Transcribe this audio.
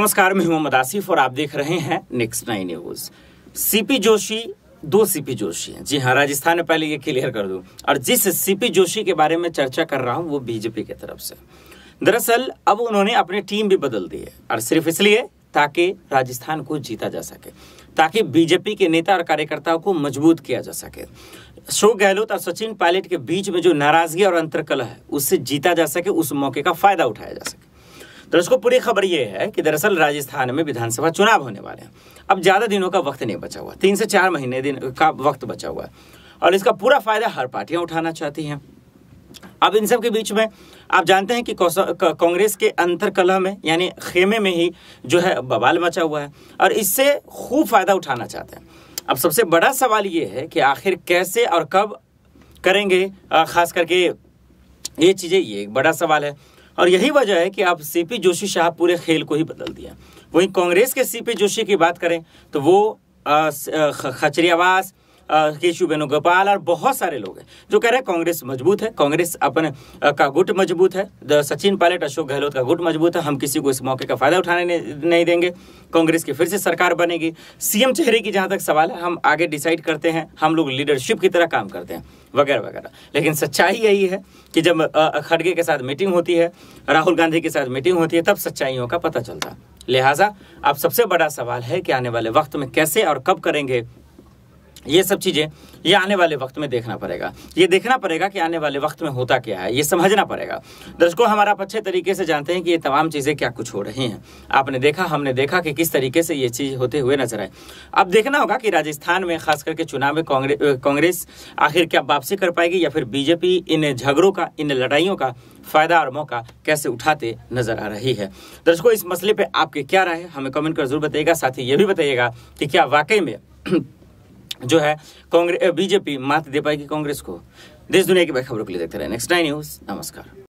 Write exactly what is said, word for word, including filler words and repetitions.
नमस्कार, मैं मोहम्मद आसिफ और आप देख रहे हैं next nine news. CP Joshi, दो सीपी जोशी हैं। जी हाँ, राजस्थान में पहले ये क्लियर कर दूं। और जिस सीपी जोशी के बारे में चर्चा कर रहा हूं वो बीजेपी की तरफ से। दरअसल अब उन्होंने अपनी टीम भी बदल दी है और सिर्फ इसलिए ताकि राजस्थान को जीता जा सके, ताकि बीजेपी के नेता और कार्यकर्ताओं को मजबूत किया जा सके। अशोक गहलोत और सचिन पायलट के बीच में जो नाराजगी और अंतर्कलह है उससे जीता जा सके, उस मौके का फायदा उठाया जा सके। दर्शकों, पूरी खबर यह है कि दरअसल राजस्थान में विधानसभा चुनाव होने वाले हैं। अब ज्यादा दिनों का वक्त नहीं बचा हुआ, तीन से चार महीने दिन का वक्त बचा हुआ है और इसका पूरा फायदा हर पार्टियां उठाना चाहती हैं। अब इन सब के बीच में आप जानते हैं कि कांग्रेस के अंतर्कलह में यानी खेमे में ही जो है बवाल मचा हुआ है और इससे खूब फायदा उठाना चाहते हैं। अब सबसे बड़ा सवाल ये है कि आखिर कैसे और कब करेंगे, खास करके ये चीजें, ये एक बड़ा सवाल है और यही वजह है कि आप सीपी जोशी साहब पूरे खेल को ही बदल दिया। वहीं कांग्रेस के सीपी जोशी की बात करें तो वो खचरियावास, केशव वेणुगोपाल और बहुत सारे लोग हैं जो कह रहे हैं कांग्रेस मजबूत है, कांग्रेस अपने का गुट मजबूत है, सचिन पायलट, अशोक गहलोत का गुट मजबूत है, हम किसी को इस मौके का फायदा उठाने नहीं देंगे, कांग्रेस की फिर से सरकार बनेगी। सीएम चेहरे की जहां तक सवाल है, हम आगे डिसाइड करते हैं, हम लोग लीडरशिप की तरह काम करते हैं वगैरह वगैरह। लेकिन सच्चाई यही है कि जब खड़गे के साथ मीटिंग होती है, राहुल गांधी के साथ मीटिंग होती है, तब सच्चाइयों का पता चलता है। लिहाजा अब सबसे बड़ा सवाल है कि आने वाले वक्त में कैसे और कब करेंगे ये सब चीजें, ये आने वाले वक्त में देखना पड़ेगा। ये देखना पड़ेगा कि आने वाले वक्त में होता क्या है, ये समझना पड़ेगा। दर्शकों, हमारा आप अच्छे तरीके से जानते हैं कि ये तमाम चीजें क्या कुछ हो रही हैं। आपने देखा, हमने देखा कि किस तरीके से ये चीज होते हुए नजर आए। अब देखना होगा कि राजस्थान में खास करके चुनाव में कांग्रेस कांग्रेस आखिर क्या वापसी कर पाएगी या फिर बीजेपी इन झगड़ों का, इन लड़ाइयों का फायदा और मौका कैसे उठाते नजर आ रही है। दर्शकों, इस मसले पे आपके क्या राय है हमें कमेंट कर जरूर बताइएगा। साथ ही ये भी बताइएगा कि क्या वाकई में जो है कांग्रेस बीजेपी मात दे पाएगी कांग्रेस को। देश दुनिया की बड़ी खबरों के लिए देखते रहे नेक्स्ट नाइन न्यूज। नमस्कार।